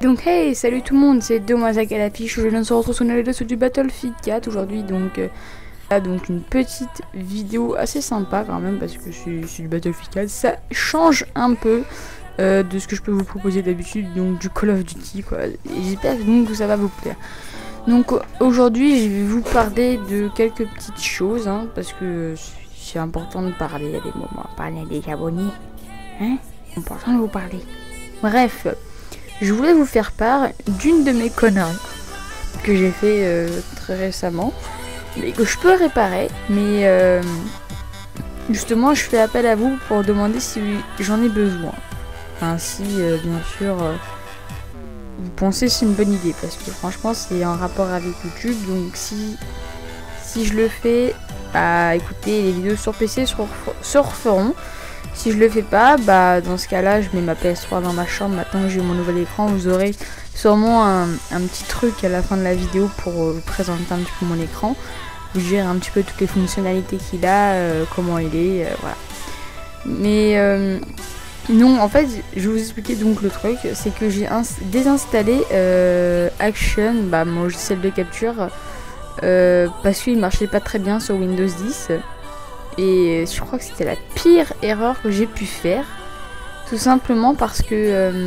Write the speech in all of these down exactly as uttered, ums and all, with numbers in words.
Donc hey, salut tout le monde, c'est Demoiselle à l'affiche. Je viens de se retrouver sur une vidéo du Battlefield quatre aujourd'hui, donc euh, là, donc une petite vidéo assez sympa quand même parce que c'est du Battlefield quatre, ça change un peu euh, de ce que je peux vous proposer d'habitude, donc du Call of Duty quoi. Et j'espère donc que ça va vous plaire. Donc aujourd'hui, je vais vous parler de quelques petites choses, hein, parce que c'est important de parler à des moments, parler à des abonnés, hein, c'est important de vous parler. Bref. Je voulais vous faire part d'une de mes conneries que j'ai fait euh, très récemment, mais que je peux réparer. Mais euh, justement, je fais appel à vous pour demander si j'en ai besoin. Enfin, si euh, bien sûr euh, vous pensez que c'est une bonne idée, parce que franchement, c'est en rapport avec YouTube. Donc si si je le fais, bah écoutez, les vidéos sur P C se, se referont. Si je le fais pas, bah dans ce cas là je mets ma P S trois dans ma chambre. Maintenant que j'ai mon nouvel écran, vous aurez sûrement un, un petit truc à la fin de la vidéo pour euh, vous présenter un petit peu mon écran, vous dire un petit peu toutes les fonctionnalités qu'il a, euh, comment il est, euh, voilà. Mais euh, non, en fait je vais vous expliquer donc le truc, c'est que j'ai désinstallé euh, Action, bah, mon logiciel de capture, euh, parce qu'il marchait pas très bien sur Windows dix. Et je crois que c'était la pire erreur que j'ai pu faire. Tout simplement parce que euh,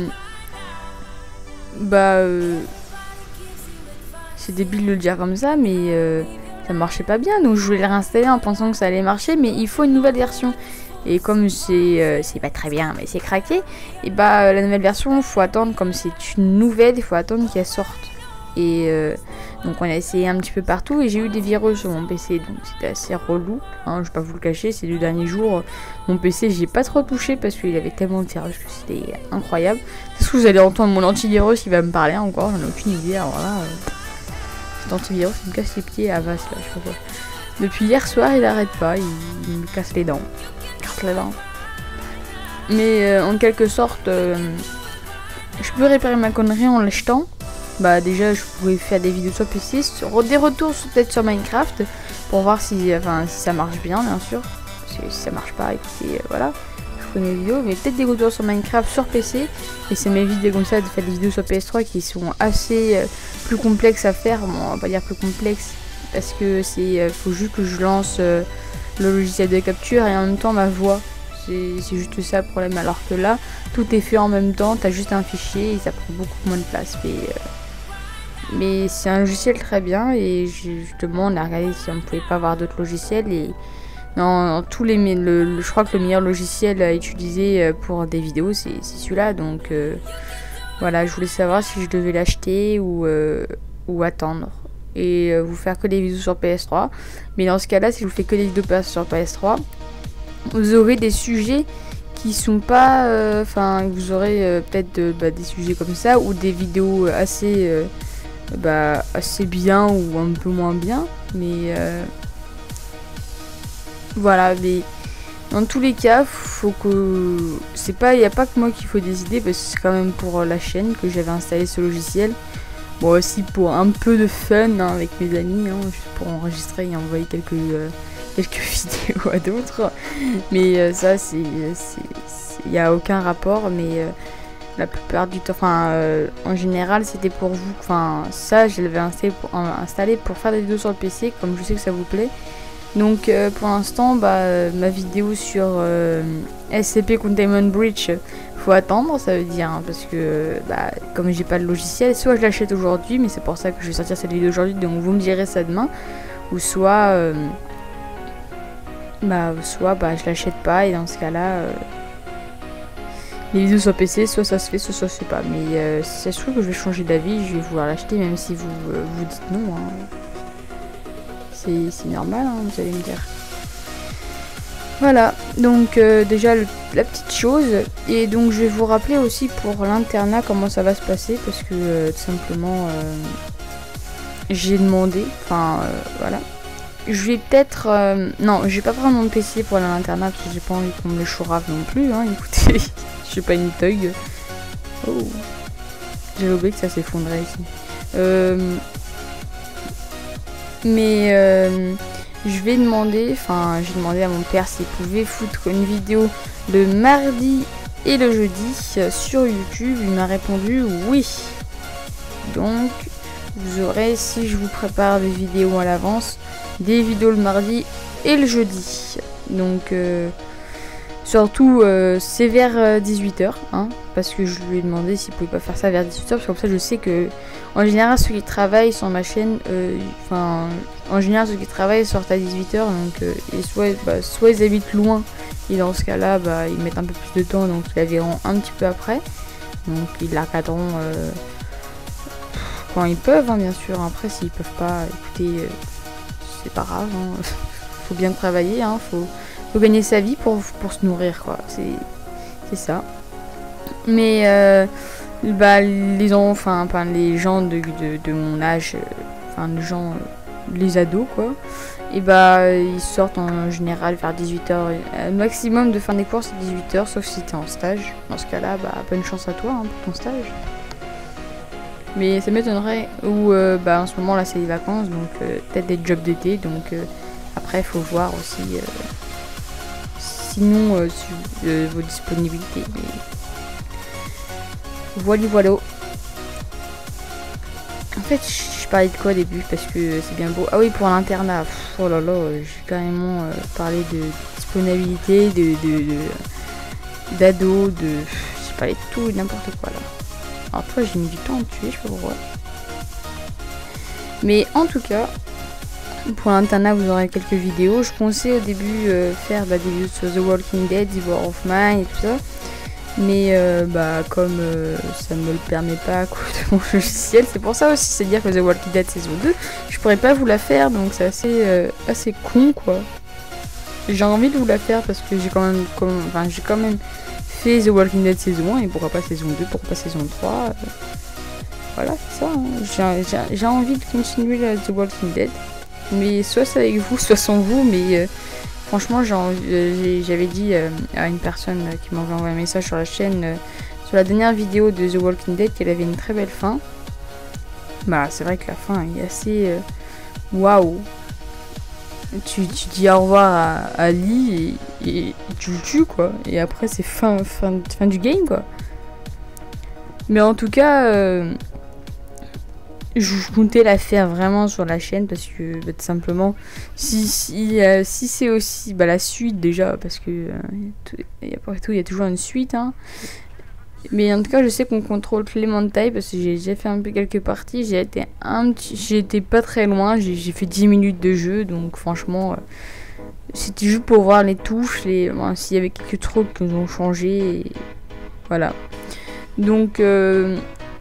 Bah euh, c'est débile de le dire comme ça, mais euh, ça marchait pas bien. Donc je voulais le réinstaller en pensant que ça allait marcher, mais il faut une nouvelle version. Et comme c'est euh, c'est pas très bien, mais c'est craqué, et bah la nouvelle version, il faut attendre, comme c'est une nouvelle, il faut attendre qu'elle sorte. Et euh, donc on a essayé un petit peu partout et j'ai eu des virus sur mon P C, donc c'était assez relou, hein, je vais pas vous le cacher. Ces deux derniers jours, mon P C j'ai pas trop touché parce qu'il avait tellement de virus que c'était incroyable. Est-ce que vous allez entendre mon antivirus qui va me parler encore, j'en ai aucune idée. Alors là, euh, cet antivirus il me casse les pieds à Vasse là, je sais pas quoi. Depuis hier soir il arrête pas, il, il me casse les dents, il casse les dents. Mais euh, en quelque sorte, euh, je peux réparer ma connerie en l'achetant. Bah déjà je pouvais faire des vidéos sur P C, sur des retours peut-être sur Minecraft pour voir si, enfin, si ça marche bien bien sûr. Parce que si ça marche pas, écoutez, euh, voilà, je ferai mes vidéos, mais peut-être des retours sur Minecraft sur P C. Et c'est mes vidéos comme ça de faire des vidéos sur P S trois qui sont assez euh, plus complexes à faire. Bon, on va pas dire plus complexes parce que c'est euh, faut juste que je lance euh, le logiciel de capture et en même temps ma voix. C'est juste ça le problème, alors que là tout est fait en même temps, t'as juste un fichier et ça prend beaucoup moins de place. Mais, euh, mais c'est un logiciel très bien et justement on a regardé si on ne pouvait pas avoir d'autres logiciels et dans tous les le, le, je crois que le meilleur logiciel à utiliser pour des vidéos c'est celui-là. Donc euh, voilà, je voulais savoir si je devais l'acheter ou, euh, ou attendre et euh, vous faire que des vidéos sur P S trois. Mais dans ce cas là, si je vous fais que des vidéos sur P S trois, vous aurez des sujets qui sont pas, enfin euh, vous aurez euh, peut-être euh, bah, des sujets comme ça ou des vidéos assez euh, bah, assez bien ou un peu moins bien, mais euh, voilà. Mais dans tous les cas, faut que c'est pas, il n'y a pas que moi qu'il faut décider parce que c'est quand même pour la chaîne que j'avais installé ce logiciel. Bon, aussi pour un peu de fun hein, avec mes amis, hein, juste pour enregistrer et envoyer quelques euh, quelques vidéos à d'autres, mais euh, ça c'est il n'y a aucun rapport. Mais euh, la plupart du temps, enfin euh, en général c'était pour vous, enfin ça je l'avais installé pour, euh, installé pour faire des vidéos sur le P C comme je sais que ça vous plaît. Donc euh, pour l'instant bah, euh, ma vidéo sur euh, S C P Containment Breach, faut attendre, ça veut dire hein, parce que bah, comme j'ai pas de logiciel, soit je l'achète aujourd'hui, mais c'est pour ça que je vais sortir cette vidéo aujourd'hui, donc vous me direz ça demain, ou soit euh, bah soit bah je l'achète pas et dans ce cas là euh, les vidéos sur P C soit ça se fait soit ça se fait pas. Mais euh, si ça se trouve que je vais changer d'avis, je vais vouloir l'acheter même si vous euh, vous dites non hein. C'est normal hein, vous allez me dire. Voilà, donc euh, déjà le, la petite chose, et donc je vais vous rappeler aussi pour l'internat comment ça va se passer parce que euh, tout simplement euh, j'ai demandé, enfin euh, voilà. Je vais peut-être... Euh, non, je vais pas prendre mon P C pour aller à l'internat parce que j'ai pas envie qu'on me le chourave non plus. Hein, écoutez, je suis pas une thug. Oh, j'avais oublié que ça s'effondrait ici. Euh, mais euh, je vais demander... Enfin, j'ai demandé à mon père s'il pouvait foutre une vidéo le mardi et le jeudi sur YouTube. Il m'a répondu oui. Donc vous aurez, si je vous prépare des vidéos à l'avance, des vidéos le mardi et le jeudi. Donc euh, surtout euh, c'est vers dix-huit heures, hein, parce que je lui ai demandé s'il pouvait pas faire ça vers dix-huit heures, parce que comme ça je sais que en général ceux qui travaillent sur ma chaîne, enfin euh, en général ceux qui travaillent sortent à dix-huit heures, donc euh, et soit, bah, soit ils habitent loin, et dans ce cas là bah, ils mettent un peu plus de temps, donc ils la verront un petit peu après, donc ils la regarderont euh, quand ils peuvent, hein, bien sûr. Après s'ils peuvent pas, écoutez, euh, c'est pas grave, hein. Faut bien travailler, hein, faut, faut gagner sa vie pour, pour se nourrir, quoi, c'est ça. Mais euh, bah, les, enfin, enfin, les gens de, de, de mon âge, euh, enfin les gens, euh, les ados quoi, et bah ils sortent en général vers dix-huit heures. Le maximum de fin des cours c'est dix-huit heures, sauf si t'es en stage. Dans ce cas là, bah bonne chance à toi, hein, pour ton stage. Mais ça m'étonnerait, ou euh, bah en ce moment là c'est les vacances, donc euh, peut-être des jobs d'été, donc euh, après il faut voir aussi euh, sinon euh, sur, euh, vos disponibilités. Mais... Voilà, voilà. En fait, je parlais de quoi au début parce que c'est bien beau. Ah oui, pour l'internat. Oh là là, j'ai carrément euh, parlé de disponibilité, de d'ado, de, de... j'ai parlé de tout et n'importe quoi là. Alors toi, j'ai mis du temps à me tuer, je sais pas pourquoi. Mais en tout cas, pour l'internat, vous aurez quelques vidéos. Je pensais au début euh, faire bah, des vidéos sur The Walking Dead, The War of Mine et tout ça. Mais euh, bah comme euh, ça ne me le permet pas à cause de mon logiciel, c'est pour ça aussi, c'est dire que The Walking Dead saison deux, je pourrais pas vous la faire, donc c'est assez, euh, assez con quoi. J'ai envie de vous la faire parce que j'ai quand même, comme, enfin j'ai quand même fait The Walking Dead saison un et pourquoi pas saison deux, pourquoi pas saison trois. Euh, voilà, c'est ça, hein. J'ai envie de continuer la The Walking Dead, mais soit c'est avec vous, soit sans vous, mais... Euh, franchement, j'avais dit euh, à une personne euh, qui m'avait envoyé un message sur la chaîne, euh, sur la dernière vidéo de The Walking Dead, qu'elle avait une très belle fin. Bah, c'est vrai que la fin est assez... Waouh wow. tu, tu dis au revoir à, à Lee et, et, et tu le tues, quoi. Et après, c'est fin, fin, fin du game, quoi. Mais en tout cas... Euh, je comptais la faire vraiment sur la chaîne parce que bah, tout simplement si, si, euh, si c'est aussi bah, la suite déjà parce que euh, après tout il y a toujours une suite, hein. Mais en tout cas je sais qu'on contrôle Clementine parce que j'ai déjà fait un peu quelques parties, j'ai été un petit, j'ai été pas très loin, j'ai fait dix minutes de jeu, donc franchement euh, c'était juste pour voir les touches, les, bon, s'il y avait quelques trucs qui ont changé et voilà. Donc euh,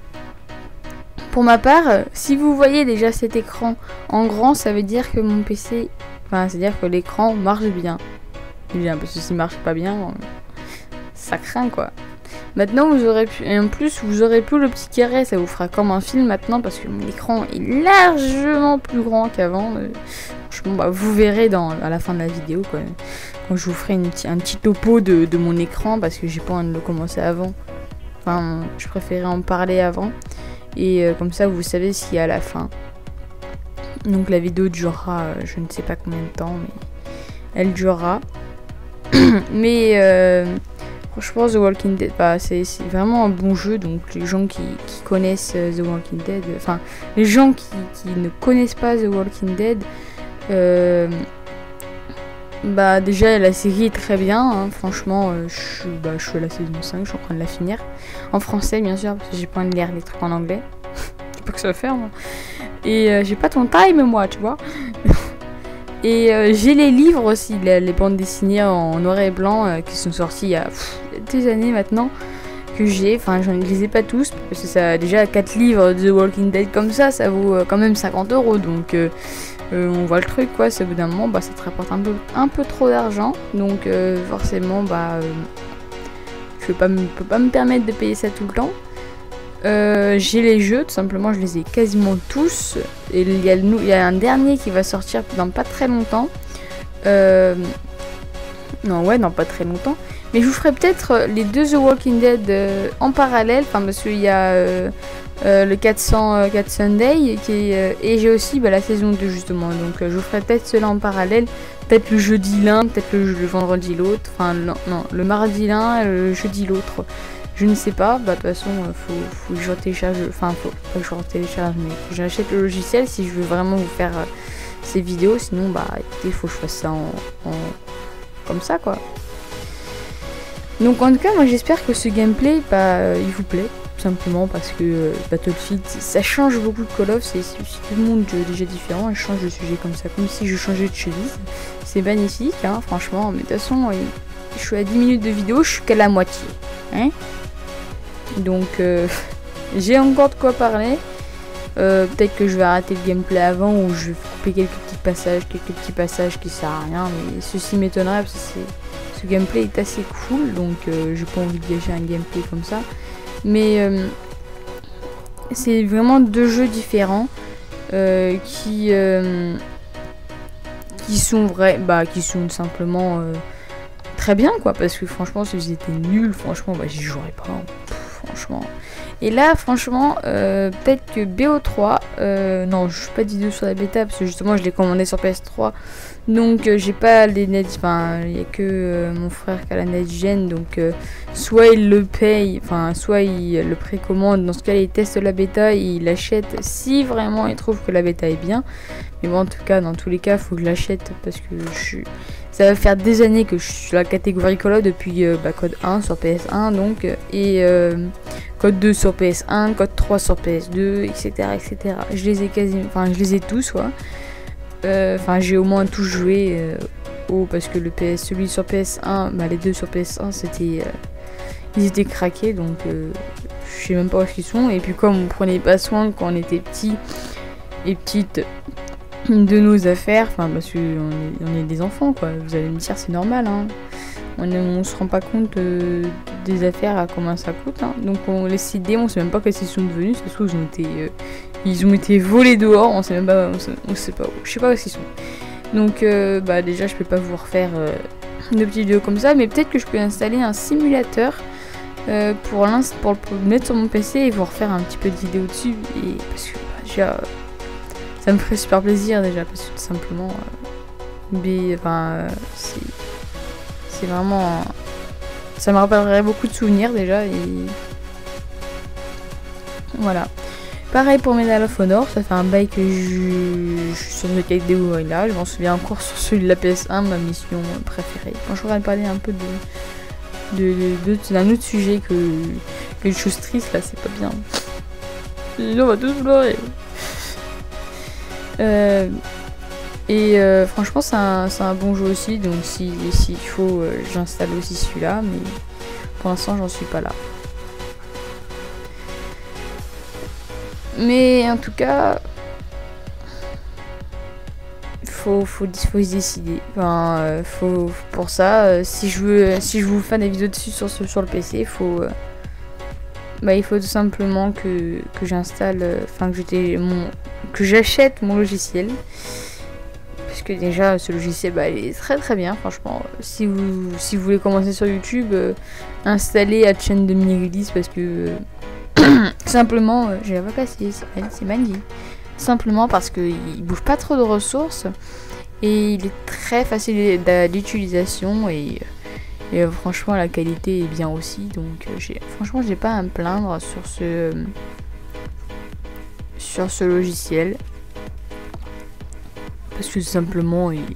pour ma part, si vous voyez déjà cet écran en grand, ça veut dire que mon P C, enfin, c'est-à-dire que l'écran marche bien. Bien, parce que s'il marche pas bien, ça craint quoi. Maintenant, vous aurez pu, et en plus, vous aurez plus le petit carré, ça vous fera comme un film maintenant, parce que mon écran est largement plus grand qu'avant. Franchement, bah, vous verrez dans, à la fin de la vidéo, quoi, quand je vous ferai une, un petit topo de, de mon écran, parce que j'ai pas envie de le commencer avant. Enfin, je préférais en parler avant. Et euh, comme ça, vous savez ce qu'il y a à la fin. Donc la vidéo durera, euh, je ne sais pas combien de temps, mais elle durera. mais euh, franchement, The Walking Dead, bah, c'est vraiment un bon jeu. Donc les gens qui, qui connaissent euh, The Walking Dead, enfin euh, les gens qui, qui ne connaissent pas The Walking Dead, euh, bah déjà la série est très bien, hein. Franchement, euh, je, bah, je suis à la saison cinq, je suis en train de la finir. En français bien sûr, parce que j'ai pas envie de lire les trucs en anglais. Pas que ça va faire moi. Et euh, j'ai pas ton time moi, tu vois. Et euh, j'ai les livres aussi, les, les bandes dessinées en noir et blanc euh, qui sont sorties il y a pff, des années maintenant. Que j'ai, enfin je ne les ai pas tous, parce que ça a déjà quatre livres de The Walking Dead comme ça, ça vaut euh, quand même cinquante euros. Donc euh, euh, on voit le truc quoi, c'est au bout d'un moment, bah, ça te rapporte un peu, un peu trop d'argent. Donc euh, forcément, bah, euh, je ne peux pas me permettre de payer ça tout le temps. Euh, j'ai les jeux, tout simplement, je les ai quasiment tous. Et il y a, le, il y a un dernier qui va sortir dans pas très longtemps. Euh, non, ouais, dans pas très longtemps. Mais je vous ferai peut-être les deux The Walking Dead euh, en parallèle. Enfin, parce qu'il y a euh, euh, le quatre cents euh, quatre Sunday. Qui est, euh, et j'ai aussi bah, la saison deux, justement. Donc, euh, je vous ferai peut-être cela en parallèle. Peut-être le jeudi l'un, peut-être le, le vendredi l'autre. Enfin, non, non, le mardi l'un, le jeudi l'autre. Je ne sais pas, bah de toute façon, euh, faut, faut que je télécharge, enfin, faut pas que je télécharge, mais que j'achète le logiciel si je veux vraiment vous faire euh, ces vidéos. Sinon, bah écoutez, il faut que je fasse ça en, en... comme ça, quoi. Donc en tout cas, moi j'espère que ce gameplay, bah, euh, il vous plaît. Simplement parce que euh, Battlefield, ça change beaucoup de Call of, c'est tout le monde déjà différent, elle change de sujet comme ça, comme si je changeais de chemise. C'est magnifique, hein, franchement, mais de toute façon, je suis à dix minutes de vidéo, je suis qu'à la moitié. Hein, donc, euh, j'ai encore de quoi parler. Euh, Peut-être que je vais arrêter le gameplay avant, ou je vais couper quelques petits passages, quelques petits passages qui servent à rien, mais ceci m'étonnerait parce que ce gameplay est assez cool, donc euh, j'ai pas envie de gâcher un gameplay comme ça. Mais euh, c'est vraiment deux jeux différents euh, qui euh, qui sont vrais, bah qui sont simplement euh, très bien, quoi. Parce que franchement, si vous étiez nul, franchement, bah j'y jouerais pas. Pff, franchement. Et là, franchement, euh, peut-être que B O trois, euh, non, je suis pas de vidéo sur la bêta parce que justement, je l'ai commandé sur P S trois. Donc euh, j'ai pas les net, enfin il y a que euh, mon frère qui a la next-gen, donc euh, soit il le paye, enfin soit il le précommande, dans ce cas il teste la bêta et il l'achète si vraiment il trouve que la bêta est bien. Mais bon, en tout cas, dans tous les cas, il faut que je l'achète parce que je suis... ça va faire des années que je suis sur la catégorie Call of depuis euh, bah, code un sur P S un, donc, et euh, code deux sur P S un, code trois sur P S deux, et cetera et cetera. Je les ai quasi, enfin je les ai tous, quoi. Enfin, euh, j'ai au moins tout joué euh, au, parce que le P S, celui sur P S un, bah, les deux sur P S un, c'était, euh, ils étaient craqués, donc euh, je sais même pas où ils sont. Et puis comme on prenait pas soin quand on était petit et petite de nos affaires, enfin parce qu'on est, on est des enfants, quoi. Vous allez me dire, c'est normal, hein. On, on se rend pas compte euh, des affaires, à combien ça coûte, hein. Donc on les C D, on sait même pas qu'est-ce qu'ils sont devenus. Ça se trouve, ils ont été euh, ils ont été volés dehors, on sait même pas, on sait, on sait pas où, je sais pas où ils sont. Donc euh, bah déjà je peux pas vous refaire euh, de petites vidéos comme ça, mais peut-être que je peux installer un simulateur euh, pour, pour, pour le mettre sur mon P C et vous refaire un petit peu de vidéos dessus, et parce que bah, déjà ça me ferait super plaisir déjà, parce que tout simplement euh, mais, enfin, euh, c'est c'est vraiment, ça me rappellerait beaucoup de souvenirs déjà, et voilà. Pareil pour Medal of Honor, ça fait un bail que je, je suis sur le catégorie là, je m'en souviens encore sur celui de la P S un, ma mission préférée. Quand je voudrais parler un peu de, de, de, de d'un autre sujet que quelque chose triste là, c'est pas bien. Sinon on va tous pleurer. Euh, et euh, franchement c'est un, un bon jeu aussi, donc s'il si, si faut euh, j'installe aussi celui-là, mais pour l'instant j'en suis pas là. Mais en tout cas, faut, faut, faut se décider. Enfin, euh, faut, pour ça, euh, si je veux, si je vous fais des vidéos dessus sur, sur le P C, faut, euh, bah, il faut tout simplement que, que j'installe, enfin euh, que mon, que j'achète mon logiciel. Parce que déjà, ce logiciel, bah, il est très très bien, franchement. Si vous, si vous voulez commencer sur YouTube, euh, installez la chaîne de mini-release parce que euh, simplement, euh, j'ai la voix cassée, c'est magnifique. Simplement parce qu'il bouge pas trop de ressources et il est très facile d'utilisation, et, et euh, franchement la qualité est bien aussi. Donc euh, franchement j'ai pas à me plaindre sur ce euh, sur ce logiciel, parce que simplement il,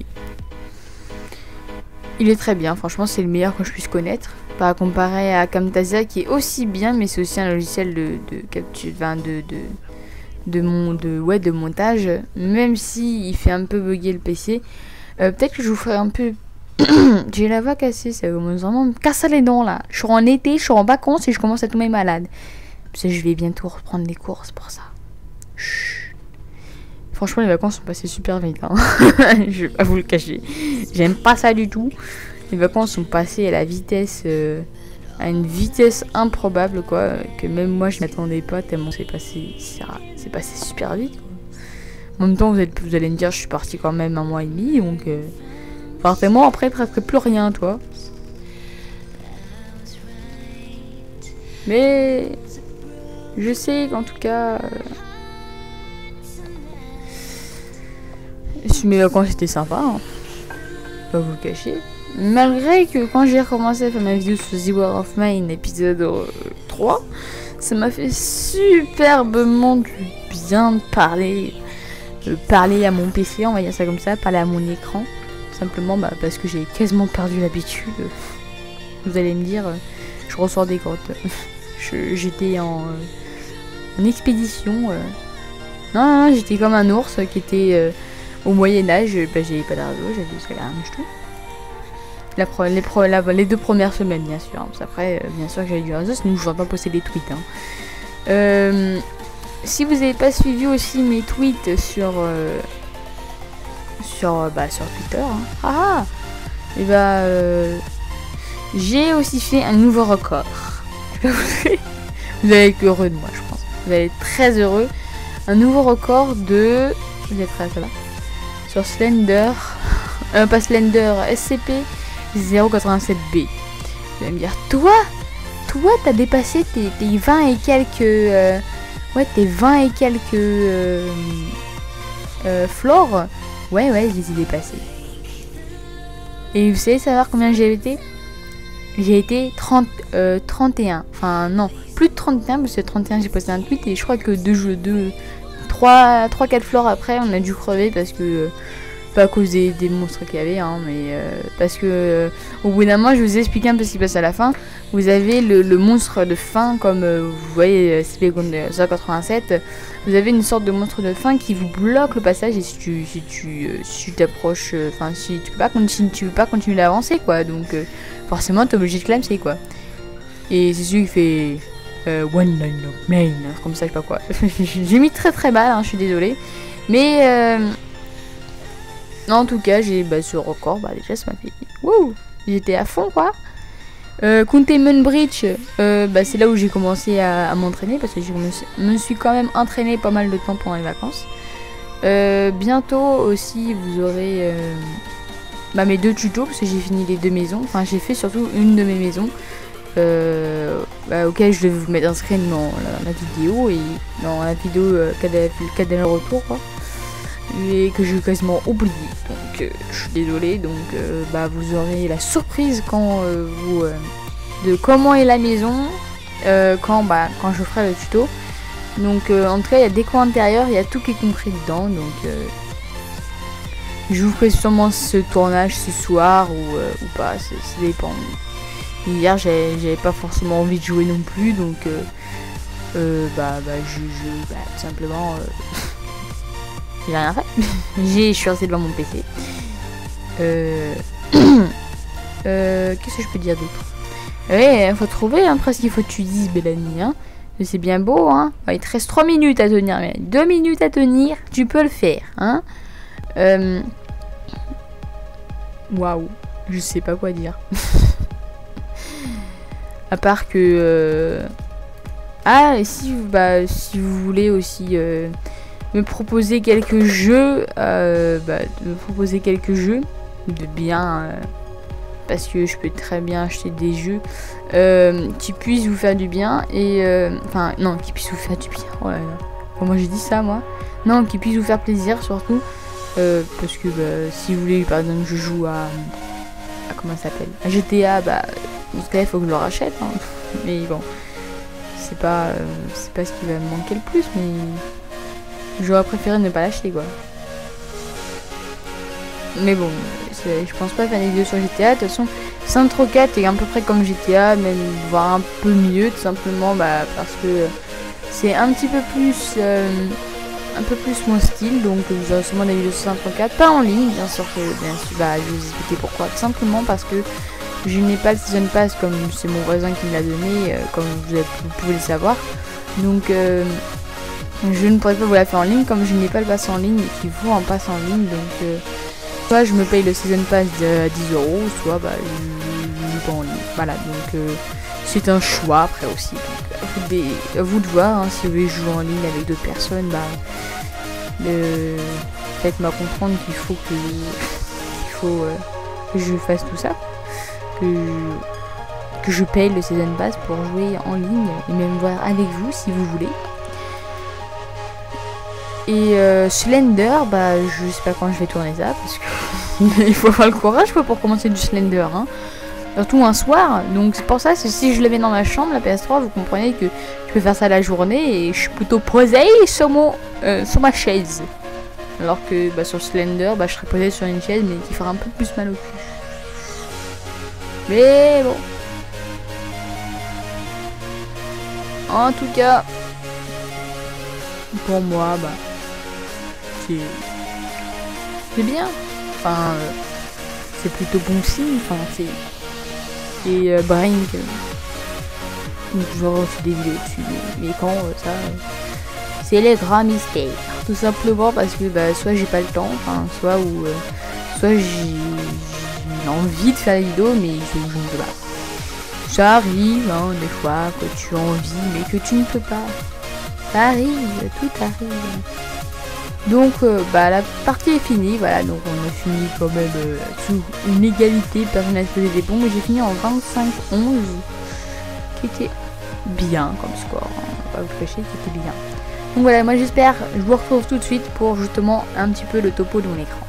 il est très bien. Franchement c'est le meilleur que je puisse connaître. Pas comparé à Camtasia qui est aussi bien, mais c'est aussi un logiciel de, de capture, enfin de, de, de, mon, de, ouais, de montage, même si il fait un peu bugger le P C. Euh, Peut-être que je vous ferai un peu... J'ai la voix cassée, ça commence vraiment à me casser les dents là. Je suis en été, je suis en vacances et je commence à tomber malade. Parce que je vais bientôt reprendre les courses pour ça. Chut. Franchement les vacances sont passées super vite, hein. Je vais pas vous le cacher. J'aime pas ça du tout. Les vacances sont passées à la vitesse, euh, à une vitesse improbable, quoi, que même moi je m'attendais pas tellement c'est passé, c'est passé super vite, quoi. En même temps vous, êtes, vous allez me dire je suis partie quand même un mois et demi, donc euh, forcément après presque plus rien, toi. Mais je sais qu'en tout cas, euh, mes vacances étaient sympas, hein. Pas vous le cacher. malgré que quand j'ai recommencé à faire ma vidéo sur The War of Mine épisode euh, trois, ça m'a fait superbement du bien de parler, de parler à mon P C, on va dire ça comme ça, parler à mon écran, simplement bah, parce que j'ai quasiment perdu l'habitude. Vous allez me dire, je ressors des grottes. J'étais en, en expédition. Euh. Non, non, non j'étais comme un ours qui était euh, au Moyen-Âge. Bah, j'avais pas d'argent, j'avais jusqu'à la rien du tout. La pro, les, pro, la, les deux premières semaines, bien sûr. Après, euh, bien sûr que j'avais du réseau, sinon je ne vais pas poster des tweets. Hein. Euh, si vous n'avez pas suivi aussi mes tweets sur, euh, sur, bah, sur Twitter, hein. Ah, et bah. Euh, j'ai aussi fait un nouveau record. Vous allez être heureux de moi, je pense. Vous allez être très heureux. Un nouveau record de... Vous êtes prêts à ça là sur Slender. Euh, pas Slender, S C P zéro quatre-vingt-sept B. Vous allez me dire, toi Toi, t'as dépassé tes, tes vingt et quelques... Euh, ouais, tes vingt et quelques... Euh, euh, flores. Ouais, ouais, je les ai dépassés. Et vous savez savoir combien j'ai été? J'ai été trente, euh, trente et un, enfin non, plus de trente et un, parce que trente et un j'ai posté un tweet et je crois que deux jeux, deux, trois, quatre flores après on a dû crever parce que, euh, pas à cause des, des monstres qu'il y avait, hein, mais euh, parce que euh, au bout d'un moment je vous ai expliqué un peu ce qui passe à la fin. Vous avez le, le monstre de fin comme euh, vous voyez S C P zéro quatre-vingt-sept, vous avez une sorte de monstre de fin qui vous bloque le passage et si tu si tu euh, si tu t'approches, enfin euh, si tu peux pas continuer, tu peux pas continuer d'avancer quoi, donc euh, forcément t'es obligé de clamser quoi. Et c'est celui qui fait euh, One Line of Main, comme ça je sais pas quoi. J'ai mis très très mal, hein, je suis désolée. Mais euh, en tout cas j'ai bah, ce record, bah déjà ça m'a fait wouh, j'étais à fond quoi. Euh, Containment Breach, euh, bah, c'est là où j'ai commencé à, à m'entraîner parce que je me, me suis quand même entraîné pas mal de temps pendant les vacances. Euh, bientôt aussi vous aurez euh, bah, mes deux tutos parce que j'ai fini les deux maisons. Enfin j'ai fait surtout une de mes maisons euh, bah, auquel je devais vous mettre inscrit dans la, la vidéo et dans la vidéo euh, Cadel Retour quoi. Et que j'ai quasiment oublié, donc euh, je suis désolée, donc euh, bah, vous aurez la surprise quand euh, vous euh, de comment est la maison euh, quand, bah, quand je ferai le tuto. Donc euh, en tout cas il y a déco intérieur, il y a tout qui est compris dedans, donc euh, je vous ferai sûrement ce tournage ce soir ou, euh, ou pas, ça dépend. Hier j'avais pas forcément envie de jouer non plus, donc euh, euh, bah, bah je, je bah, tout simplement euh, j'ai rien fait. Je suis restée devant mon P C. Euh... euh, Qu'est-ce que je peux dire d'autre? Ouais, faut trouver, hein, presque il faut que tu dises, Bellany. Hein. C'est bien beau, hein. Ouais, il te reste trois minutes à tenir, mais deux minutes à tenir, tu peux le faire, hein. Euh... Waouh, je sais pas quoi dire. À part que... Euh... Ah, et si, bah, si vous voulez aussi... Euh... me proposer quelques jeux, euh, bah, de me proposer quelques jeux de bien, euh, parce que je peux très bien acheter des jeux euh, qui puissent vous faire du bien et euh, enfin non, qui puissent vous faire du bien. Oh là là. Enfin, moi j'ai dit ça moi. Non, qui puissent vous faire plaisir surtout, euh, parce que bah, si vous voulez par exemple je joue à, à comment ça s'appelle, à G T A, bah dans ce cas il faut que je le rachète. Hein. Mais bon, c'est pas, euh, c'est pas ce qui va me manquer le plus, mais j'aurais préféré ne pas l'acheter quoi. Mais bon, je pense pas faire des vidéos sur G T A. De toute façon, Saints Row quatre est à peu près comme G T A, même voire un peu mieux, tout simplement bah, parce que c'est un petit peu plus euh, un peu plus mon style. Donc vous aurez sûrement des vidéos sur Saints Row quatre, pas en ligne, bien sûr que bien sûr, bah, je vais vous expliquer pourquoi. Tout simplement parce que je n'ai pas le Season Pass comme c'est mon voisin qui me l'a donné, euh, comme vous, avez, vous pouvez le savoir. Donc euh, je ne pourrais pas vous la faire en ligne comme je n'ai pas le pass en ligne et qu'il faut un pass en ligne. Donc euh, soit je me paye le Season Pass de dix euros, soit bah, je ne joue pas en ligne. Voilà, donc euh, c'est un choix après aussi. Donc, à, vous de, à vous de voir, hein, si vous voulez jouer en ligne avec d'autres personnes, bah, euh, faites-moi comprendre qu'il faut que, qu'il faut, euh, que je fasse tout ça. Que, que je paye le Season Pass pour jouer en ligne et même voir avec vous si vous voulez. Et euh, Slender, bah je sais pas quand je vais tourner ça parce que il faut avoir le courage quoi, pour commencer du Slender. Hein. Surtout un soir. Donc c'est pour ça que si je le mets dans ma chambre, la P S trois, vous comprenez que je peux faire ça la journée et je suis plutôt posée sur, mon, euh, sur ma chaise. Alors que bah, sur Slender, bah, je serais posée sur une chaise mais qui fera un peu plus mal au cul. Mais bon. En tout cas, pour moi, bah, c'est c'est bien. Enfin, euh, c'est plutôt bon signe. Enfin, c'est et euh, Brink. Euh, donc, je vais avoir aussi des vidéos dessus. Mais, mais quand euh, ça, euh, c'est les grands mystères. Tout simplement parce que bah, soit j'ai pas le temps, enfin, soit ou euh, soit j'ai envie de faire des vidéos, mais je, je ne peux pas. Ça arrive, hein, des fois, que tu as envie, mais que tu ne peux pas. Ça arrive, tout arrive. Donc, euh, bah, la partie est finie, voilà, donc on a fini quand même euh, sous une égalité, personne n'a posé des bombes, mais j'ai fini en vingt-cinq onze, qui était bien comme score, hein, on va pas vous cacher, qui était bien. Donc voilà, moi j'espère, je vous retrouve tout de suite pour justement un petit peu le topo de mon écran.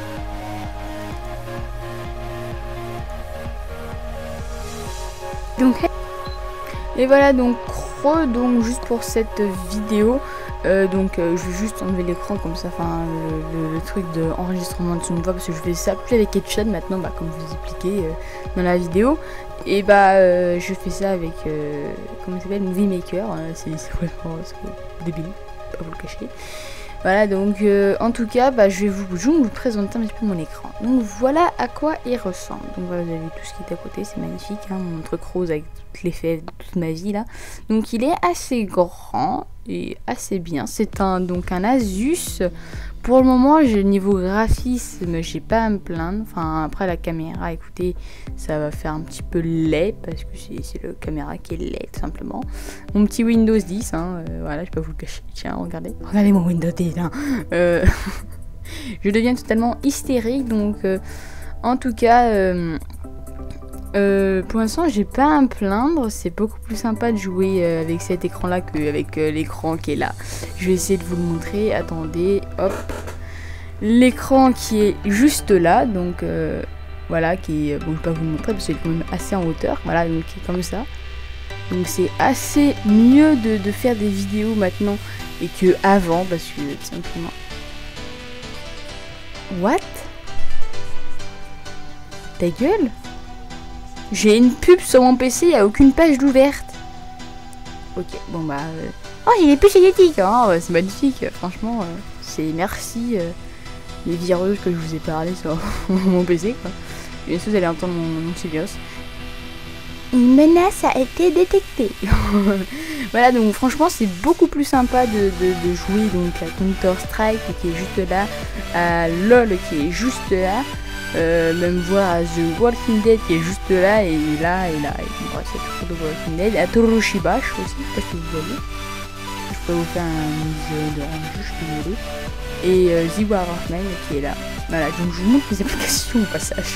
Donc, et voilà donc re, donc juste pour cette vidéo, euh, donc euh, je vais juste enlever l'écran comme ça, enfin le, le, le truc d'enregistrement de son voix parce que je fais ça plus avec Caption maintenant, bah, comme je vous expliquais euh, dans la vidéo, et bah euh, je fais ça avec euh, comment ça s'appelle, Movie Maker, euh, c'est complètement débile, pas vous le cacher. Voilà, donc euh, en tout cas, bah, je vais vous, je vais vous présenter un petit peu mon écran. Donc voilà à quoi il ressemble. Donc voilà, vous avez vu tout ce qui est à côté, c'est magnifique, hein, mon truc rose avec toutes les fèves de toute ma vie là. Donc il est assez grand et assez bien. C'est un donc un Asus. Pour le moment, j'ai niveau graphisme, j'ai pas à me plaindre. Enfin après la caméra, écoutez, ça va faire un petit peu laid parce que c'est le caméra qui est laid tout simplement. Mon petit Windows dix, hein, euh, voilà, je peux vous le cacher. Tiens, regardez, regardez mon Windows dix. Hein. Euh, je deviens totalement hystérique, donc euh, en tout cas. Euh, Euh, pour l'instant, j'ai pas à me plaindre. C'est beaucoup plus sympa de jouer euh, avec cet écran-là qu'avec euh, l'écran qui est là. Je vais essayer de vous le montrer. Attendez, hop. L'écran qui est juste là, donc euh, voilà, qui est. Bon, je vais pas vous le montrer parce qu'il est quand même assez en hauteur. Voilà, donc qui est comme ça. Donc c'est assez mieux de, de faire des vidéos maintenant et que avant parce que tout simplement. What? Ta gueule? J'ai une pub sur mon P C, il n'y a aucune page d'ouverte. Ok, bon bah... Euh... Oh, il est plus génétique, hein, c'est magnifique, franchement. Euh, c'est merci euh, les virus que je vous ai parlé sur mon P C, quoi. Bien sûr, vous allez entendre mon, mon antivirus. Une menace a été détectée. Voilà, donc franchement, c'est beaucoup plus sympa de, de, de jouer donc à Counter-Strike qui est juste là, à LOL qui est juste là. Euh, même voir à The Walking Dead qui est juste là et là et là et bon, c'est toujours The Walking Dead, à Toroshibash aussi, parce que vous voyez, je peux vous faire un musée de range, je suis désolée, et euh, The War of Mine qui est là. Voilà, donc je vous montre les applications au passage.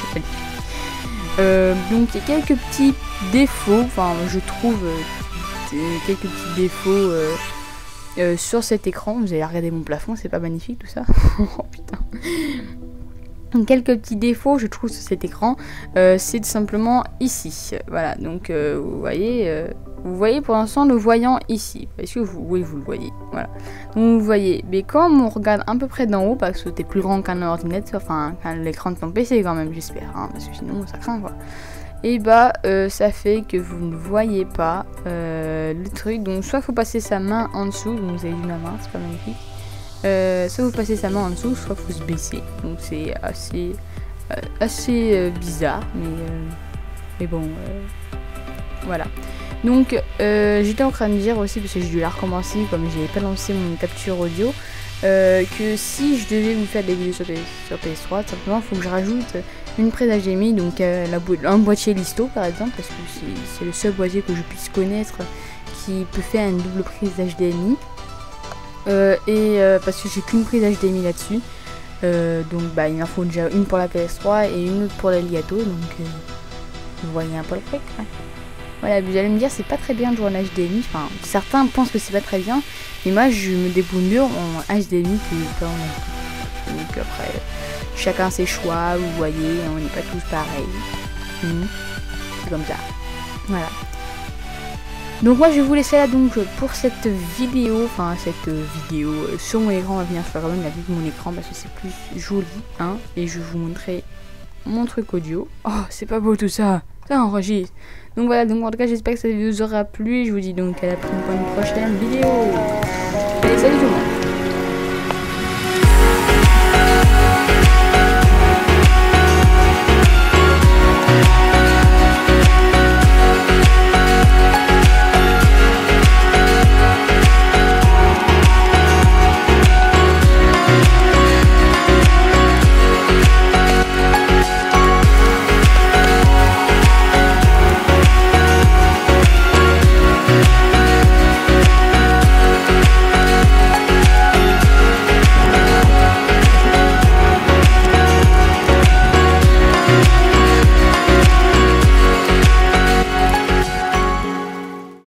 Euh, donc il y a quelques petits défauts, enfin je trouve euh, quelques petits défauts euh, euh, sur cet écran. Vous allez regarder mon plafond, c'est pas magnifique tout ça. Oh putain. Quelques petits défauts je trouve sur cet écran, euh, c'est tout simplement ici, voilà, donc euh, vous voyez, euh, vous voyez pour l'instant le voyant ici, est-ce que vous, oui vous le voyez, voilà, donc vous voyez, mais quand on regarde un peu près d'en haut, parce que t'es plus grand qu'un ordinateur, enfin qu'un l'écran de ton P C quand même j'espère, hein, parce que sinon ça craint quoi, et bah euh, ça fait que vous ne voyez pas euh, le truc, donc soit faut passer sa main en dessous, donc vous avez vu ma main, c'est pas magnifique. Euh, soit vous passez sa main en dessous, soit faut se baisser. Donc c'est assez, euh, assez euh, bizarre, mais, euh, mais bon, euh, voilà. Donc euh, j'étais en train de dire aussi, parce que j'ai dû la recommencer, comme j'ai pas lancé mon capture audio, euh, que si je devais vous faire des vidéos sur, sur P S trois, simplement il faut que je rajoute une prise H D M I, donc euh, la bo un boîtier Listo par exemple, parce que c'est le seul boîtier que je puisse connaître qui peut faire une double prise H D M I. Euh, et euh, parce que j'ai qu'une prise H D M I là-dessus, euh, donc bah il en faut déjà une pour la P S trois et une autre pour l'Elgato, donc euh, vous voyez un peu le truc. Hein. Voilà, vous allez me dire c'est pas très bien de jouer en H D M I, enfin certains pensent que c'est pas très bien, mais moi je me débrouille mieux en H D M I que pas en H D M I. Donc après, chacun ses choix, vous voyez, on n'est pas tous pareils. Mmh. C'est comme ça. Voilà. Donc moi je vais vous laisser là donc pour cette vidéo, enfin cette vidéo sur mon écran. On va venir faire quand même la vue de mon écran parce que c'est plus joli, hein. Et je vais vous montrer mon truc audio. Oh, c'est pas beau tout ça. Ça enregistre. Donc voilà, donc en tout cas j'espère que cette vidéo vous aura plu. Je vous dis donc à la prochaine vidéo. Allez, salut tout le monde.